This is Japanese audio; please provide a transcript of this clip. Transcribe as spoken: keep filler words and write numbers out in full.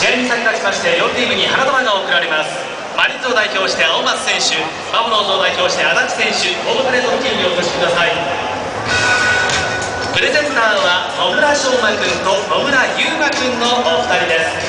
試合に先立ちまして両チームに花束が贈られます。マリーズを代表して青松選手、バファローズを代表して足立選手、ホームプレート付近にお越しください。プレゼンターは野村翔真君と野村優馬君のお二人です。